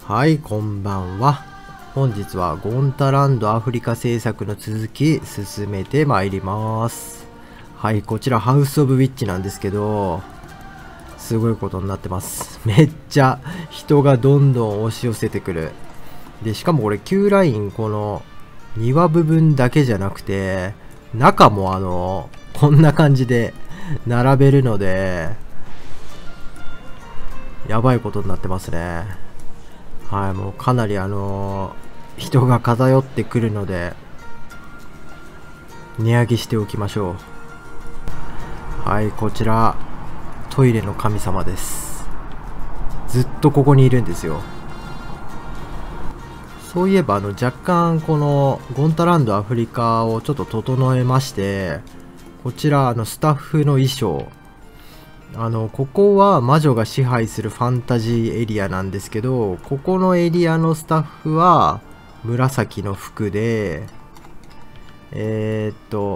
はい、こんばんは。本日はゴンタランドアフリカ制作の続き進めてまいります。はい、こちらハウスオブウィッチなんですけど、すごいことになってます。めっちゃ人がどんどん押し寄せてくる。で、しかもこれ Q ラインこの庭部分だけじゃなくて、中もこんな感じで並べるので、やばいことになってますね。はい、もうかなり人が偏ってくるので、値上げしておきましょう。はい、こちら、トイレの神様です。ずっとここにいるんですよ。そういえば若干このゴンタランドアフリカをちょっと整えまして、こちらスタッフの衣装、ここは魔女が支配するファンタジーエリアなんですけど、ここのエリアのスタッフは紫の服で、エ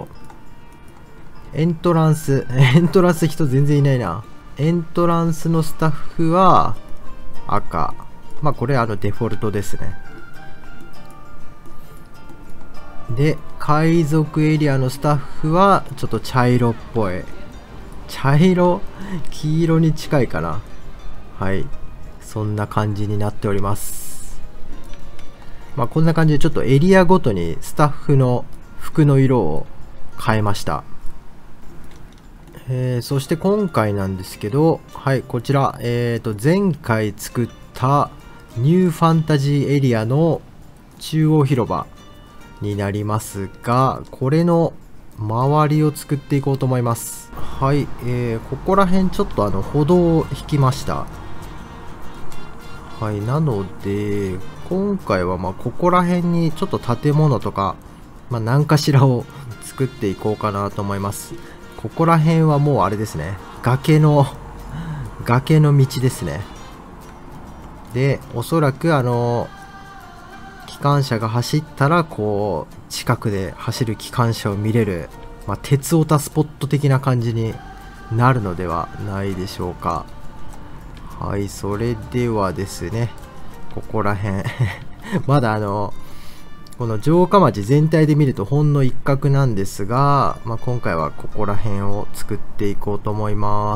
ントランス人全然いないな。エントランスのスタッフは赤。まあこれデフォルトですね。で、海賊エリアのスタッフはちょっと茶色っぽい。茶色黄色に近いかな。はい。そんな感じになっております。まあこんな感じでちょっとエリアごとにスタッフの服の色を変えました。そして今回なんですけど、はい、こちら、前回作ったニューファンタジーエリアの中央広場になりますが、これの周りを作っていこうと思います。はい、ここら辺ちょっと歩道を引きました。はい、なので、今回はここら辺にちょっと建物とか、何かしらを作っていこうかなと思います。ここら辺はもうあれですね。崖の道ですね。で、おそらく機関車が走ったら、こう、近くで走る機関車を見れる、鉄オタスポット的な感じになるのではないでしょうか。はい、それではですね、ここら辺まだこの城下町全体で見るとほんの一角なんですが、今回はここら辺を作っていこうと思います。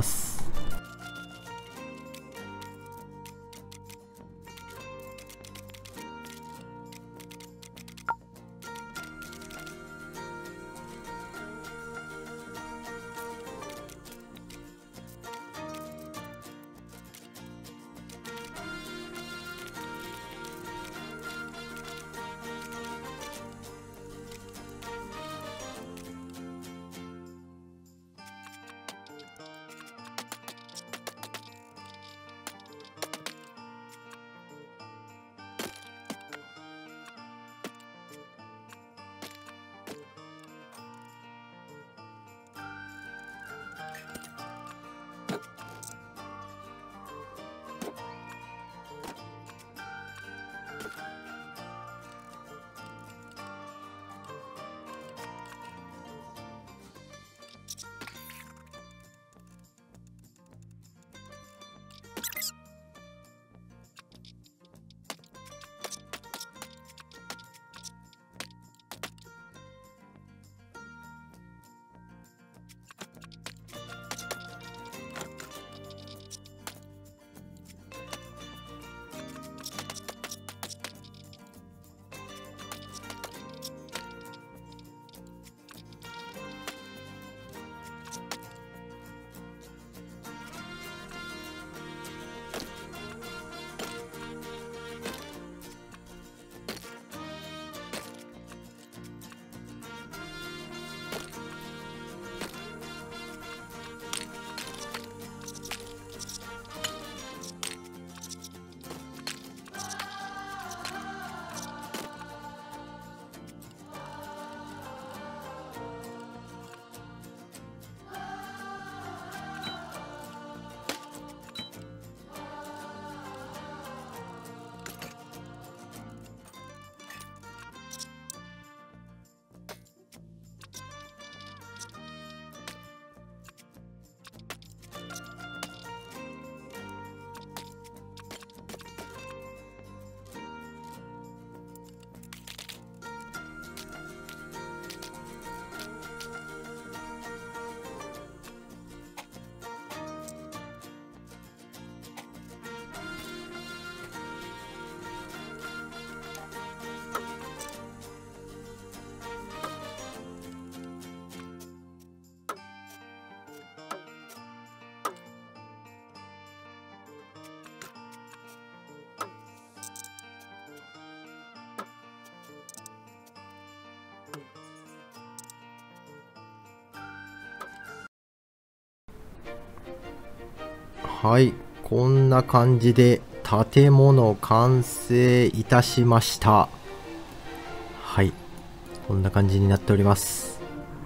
はい、こんな感じで建物完成いたしました。はい、こんな感じになっております。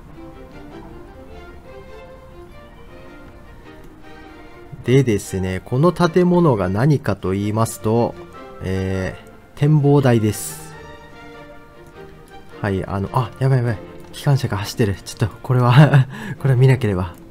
でですね、この建物が何かと言いますと、展望台です。はい、やばいやばい。機関車が走ってる。ちょっと、これはこれは見なければ。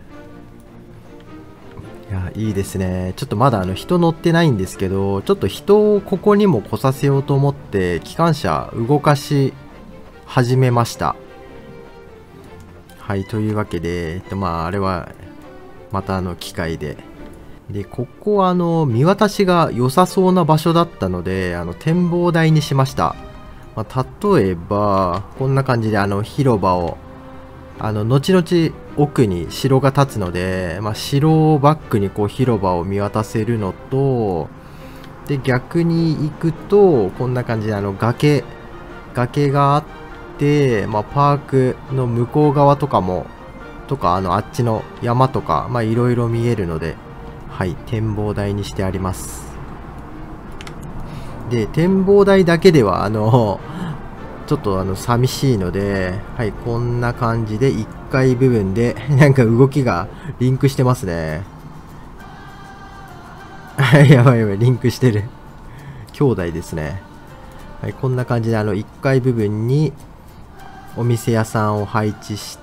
いや、いいですね。ちょっとまだ人乗ってないんですけど、ちょっと人をここにも来させようと思って、機関車動かし始めました。はい、というわけで、あれは、また機会で。で、ここは見渡しが良さそうな場所だったので、展望台にしました。例えば、こんな感じで広場を、後々奥に城が建つので、城をバックにこう広場を見渡せるのと、で、逆に行くと、こんな感じで崖があって、パークの向こう側とかあっちの山とか、いろいろ見えるので、はい、展望台にしてあります。で、展望台だけでは、ちょっと寂しいので、はい、こんな感じで1階部分で、なんか動きがリンクしてますね。やばいやばい、リンクしてる。兄弟ですね。はい、こんな感じで1階部分にお店屋さんを配置して、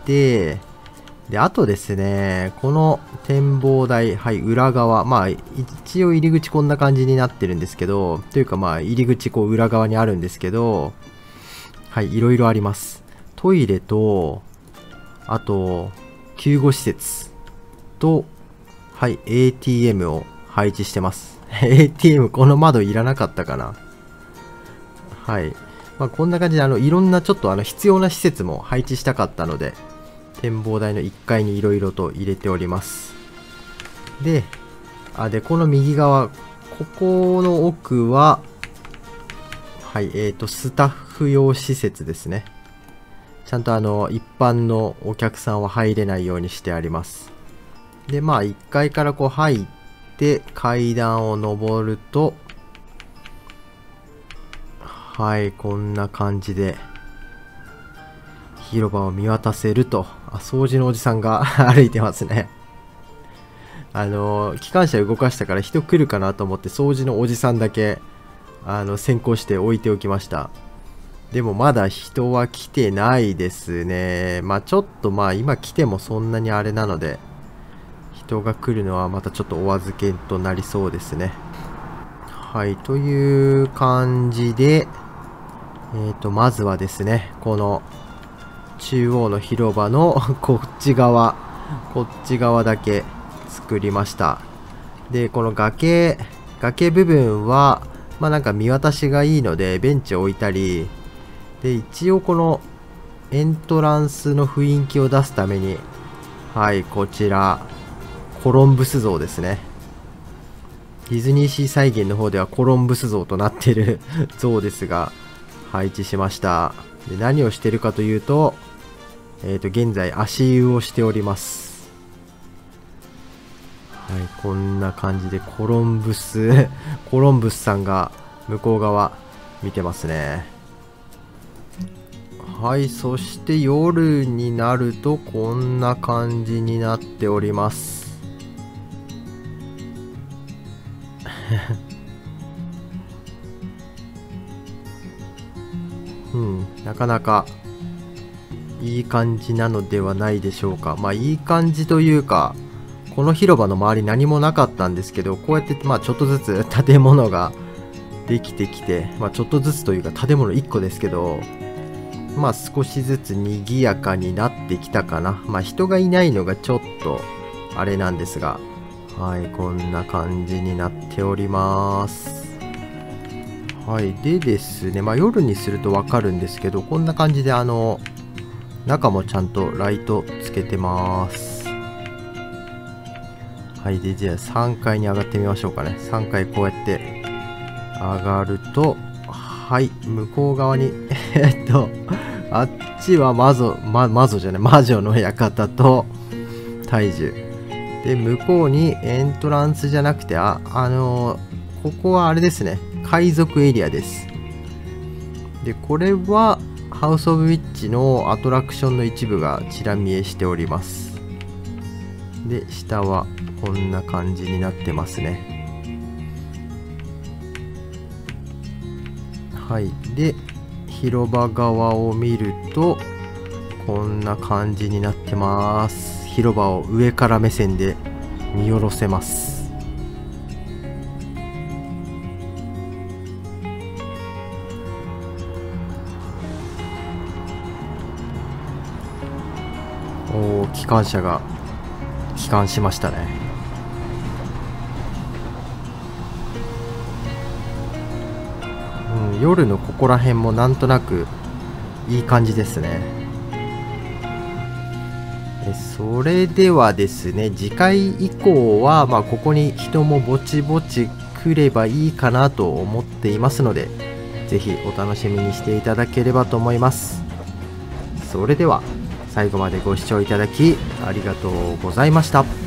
で、あとですね、この展望台、はい、裏側、一応入り口こんな感じになってるんですけど、というか入り口こう裏側にあるんですけど、はい、いろいろあります。トイレと、あと、救護施設と、はい、ATM を配置してます。ATM この窓いらなかったかな。はい。こんな感じでいろんなちょっと必要な施設も配置したかったので、展望台の1階にいろいろと入れております。で、この右側、ここの奥は、はい、スタッフ用施設ですね。ちゃんと一般のお客さんは入れないようにしてあります。で、1階からこう入って、階段を上ると、はい、こんな感じで、広場を見渡せると。掃除のおじさんが歩いてますね。機関車動かしたから人来るかなと思って掃除のおじさんだけ、先行して置いておきました。でもまだ人は来てないですね。ちょっと今来てもそんなにあれなので、人が来るのはまたちょっとお預けとなりそうですね。はい、という感じで、まずはですね、この、中央の広場のこっち側だけ作りました。で、この崖部分は、なんか見渡しがいいので、ベンチを置いたり、で、一応このエントランスの雰囲気を出すために、はい、こちら、コロンブス像ですね。ディズニーシー再現の方ではコロンブス像となっている像ですが、配置しました。で、何をしてるかというと、現在足湯をしております。はい、こんな感じでコロンブスさんが向こう側見てますね。はい、そして夜になるとこんな感じになっております。なかなかいい感じなのではないでしょうか。いい感じというか、この広場の周り何もなかったんですけど、こうやってちょっとずつ建物ができてきて、ちょっとずつというか建物1個ですけど、少しずつ賑やかになってきたかな。人がいないのがちょっとあれなんですが、はい、こんな感じになっております。はい、でですね、夜にするとわかるんですけど、こんな感じで中もちゃんとライトつけてます。はい、で、じゃあ3階に上がってみましょうかね。3階こうやって上がると、はい、向こう側に、あっちは魔女の館と大樹。 で向こうにエントランスじゃなくてここはあれですね、海賊エリアです。でこれはハウス・オブ・ウィッチのアトラクションの一部がちら見えしております。で下はこんな感じになってますね。はい、で広場側を見るとこんな感じになってます。広場を上から目線で見下ろせます。おー、機関車が帰還しましたね。夜のここら辺もなんとなくいい感じですね。それではですね、次回以降はここに人もぼちぼち来ればいいかなと思っていますので、ぜひお楽しみにしていただければと思います。それでは最後までご視聴いただきありがとうございました。